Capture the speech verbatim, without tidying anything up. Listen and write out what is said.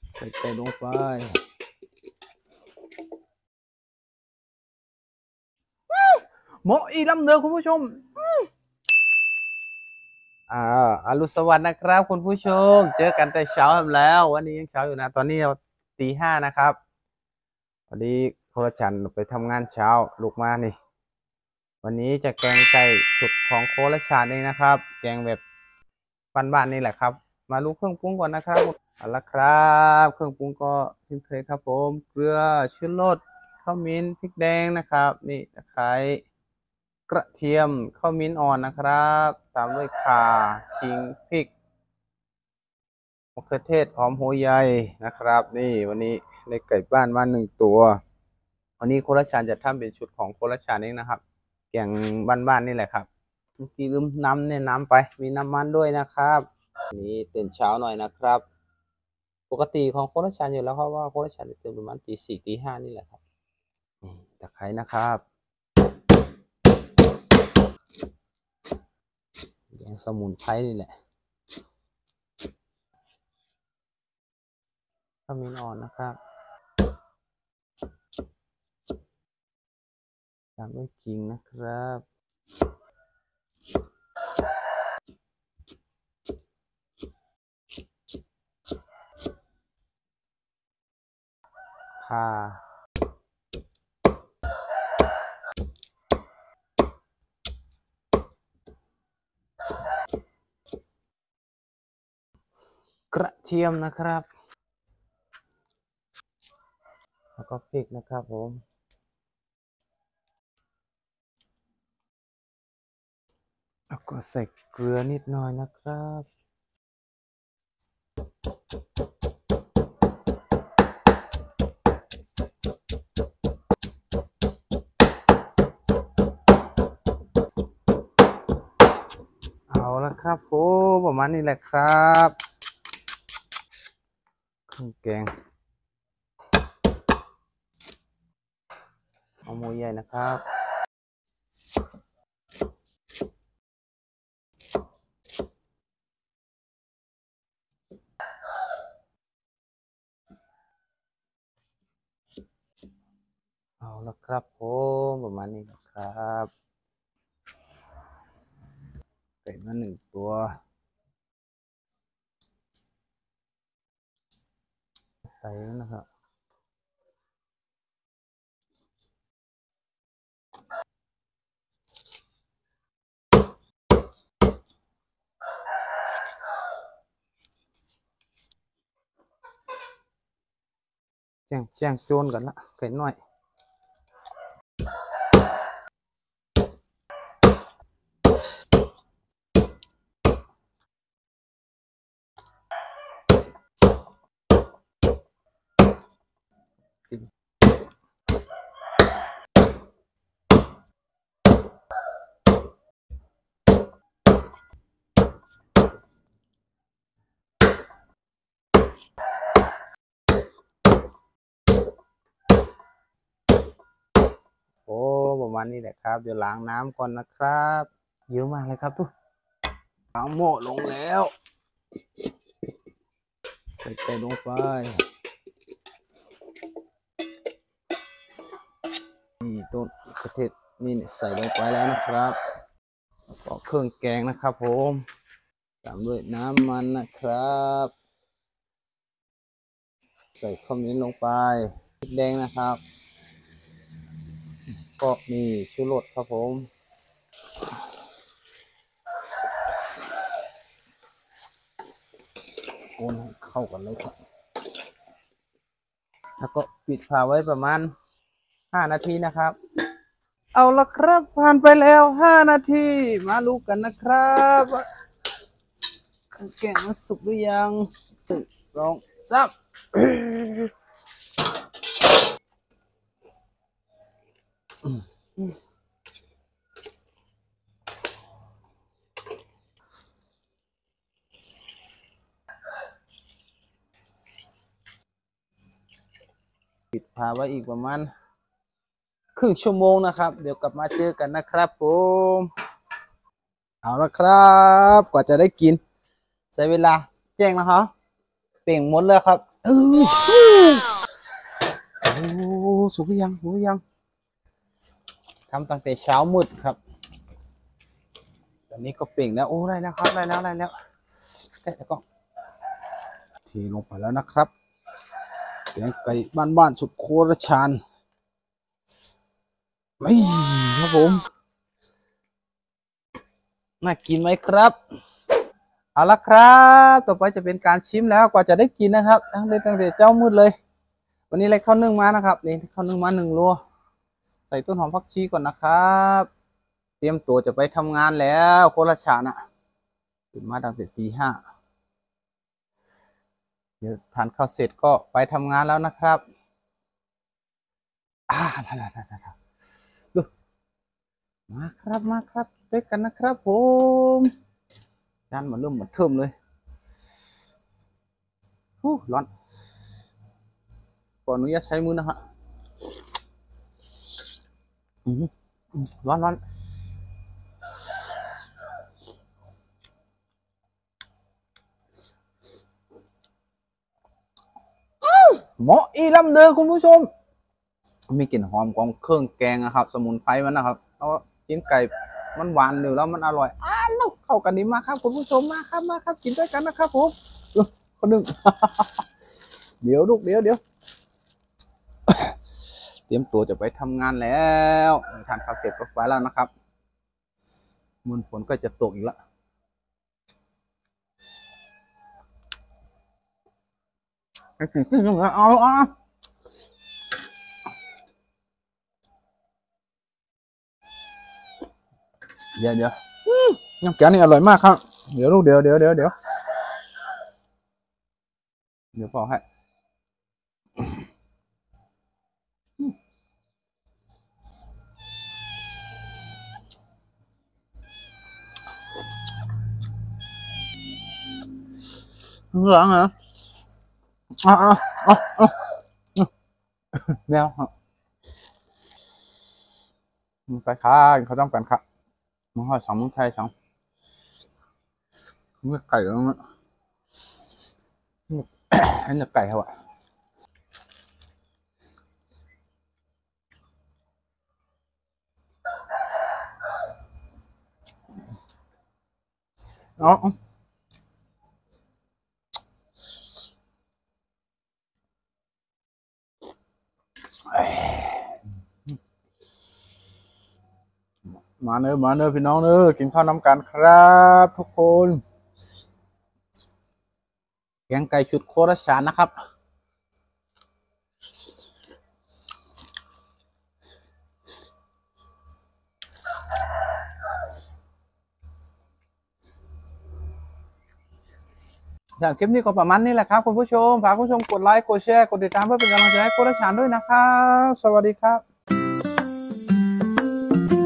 ใส่ไก่ลงไปหมออีลำเนือคุณผู้ชมอ่าอรุณสวัสดิ์นะครับคุณผู้ชมเจอกันแต่เช้าแล้ววันนี้ยังเช้าอยู่นะตอนนี้เราตีห้านะครับวันนี้โครชันไปทำงานเช้าลูกมานี่วันนี้จะแกงไก่สุดของโครชันเองนะครับแกงแบบบ้านๆนี่แหละครับมาลูกเครื่องปรุงก่อนนะครับเอาละครับเครื่องปรุงก็เช่นเคยครับผมเกลือชูรสข้าวมิ้นพริกแดงนะครับนี่ตะไคร้กระเทียมข้าวมิ้นอ่อนนะครับตามด้วยข่าขิงพริกมะเขือเทศหอมหัวใหญ่นะครับนี่วันนี้ได้ไก่บ้านมาหนึ่งตัววันนี้โคราชานจะทำเป็นชุดของโคราชานเองนะครับแกงบ้านๆนี่แหละครับเมื่อกี้ลืมน้ำเนี่ยน้ำไปมีน้ำมันด้วยนะครับนี่ตื่นเช้าหน่อยนะครับปกติของโคราชานอยู่แล้วครับว่าโคราชานจะตื่นประมาณตีสี่ตีห้านี่แหละครับนี่ตะไคร้นะครับแกงสมุนไพรนี่แหละข้าวมิ้นอ่อนนะครับตามด้วยขิงนะครับข่ากระเทียมนะครับแล้วก็พริกนะครับผมแล้วก็ใส่เกลือนิดหน่อยนะครับเอาละครับผมประมาณนี้แหละครับเครื่องแกงเอาหมูใหญ่นะครับเอาละครับผมประมาณนี้นะครับไก่มาหนึ่งตัวใส่แล้วนะครับแจ้งแจ้งโจรกันละไก่น้อยโอ้ประมาณนี้แหละครับเดี๋ยวล้างน้ำก่อนนะครับเยอะมากเลยครับทุกล้างหม้อลงแล้วใส่ไก่ลงไปนี่ต้นกระเทียมนี่ใส่ลงไปแล้วนะครับก็เครื่องแกงนะครับผมตามด้วยน้ำมันนะครับใส่ข้าวมิ้นลงไปพริกแดงนะครับก็มีชูรสครับผมคนให้เข้ากันเลยครับแล้วก็ปิดฝาไว้ประมาณห้านาทีนะครับเอาละครับผ่านไปแล้วห้านาทีมาลูกกันนะครับแกงมันสุกหรือยังหนึ่งสองสามปิดฝาไว้อีกประมาณครึ่งชั่วโมงนะครับเดี๋ยวกลับมาเจอกันนะครับผมเอาละครับกว่าจะได้กินใช้เวลาแจ้งนะฮะเป่งหมดเลยครับเออโอ้สุกหรือยังสุกหรือยังทำตั้งแต่เช้ามืดครับตอนนี้ก็เปล่งแล้วโอ้ได้แล้วครับได้แล้วได้แล้วแกะแล้วก็เทลงไปแล้วนะครับแกงไก่บ้านๆสุดโคตรชานไม่ครับผมน่ากินไหมครับเอาละครับต่อไปจะเป็นการชิมแล้วกว่าจะได้กินนะครับตั้งแต่ตั้งแต่เจ้ามืดเลยวันนี้เลยข้าวนึ่งมานะครับนี่ข้าวนึ่งมาหนึ่งโลใส่ต้นหอมผักชีก่อนนะครับเตรียมตัวจะไปทำงานแล้วโคราชานะตื่นมาตั้งแต่ตีห้าเดี๋ยวทานข้าวเสร็จก็ไปทำงานแล้วนะครับอ่าดูมาครับมาครับด้วยกันนะครับผมจานมันเริ่มเหมือนเทิมเลยฮู้ร้อนขออนุญาตใช้มือนะฮะร้อนร้อนเหมาะอีลำเดินคุณผู้ชมมีกลิ่นหอมของเครื่องแกงนะครับสมุนไพรมันนะครับแล้วกินไก่มันหวานอยู่แล้วมันอร่อยอ้าวเข้ากันดีมากครับคุณผู้ชมมาครับมาครับกินด้วยกันนะครับผมคนหนึ่งเดี๋ยวลูกเดี๋ยวเดี๋ยวเตรียมตัวจะไปทำงานแล้วทานข้าวเสร็จก็ไปแล้วนะครับมวลฝนก็จะตกอีกแล้วไอ้สิ่งที่ยังไงเอาอ่ะเดี๋ยวเดี๋ยวน้ำแกงนี่อร่อยมากครับเดี๋ยวลูกเดี๋ยวเดี๋ยวเดี๋ยวเดี๋ยวเดี๋ยวพอให้เหลืองเหรออ่ะอ่ะอ่ะอ่ะแมวครับไปค่ะเขาต้องกันครับมึงห่อสองมึงไทยสองมึงไก่แล้วมั้งอันนี้ไก่ครับอ่ะอ๋อมาเนอะมาเนอะพี่น้องเนอะกินข้าวน้ำกันครับทุกคนแกงไก่ชุดโคราชนะครับอย่างคลิปนี้ก็ประมาณนี้แหละครับคุณผู้ชมฝากคุณผู้ชมกดไลค์กดแชร์กดติดตามเพื่อเป็นกำลังใจให้โคราชด้วยนะครับสวัสดีครับ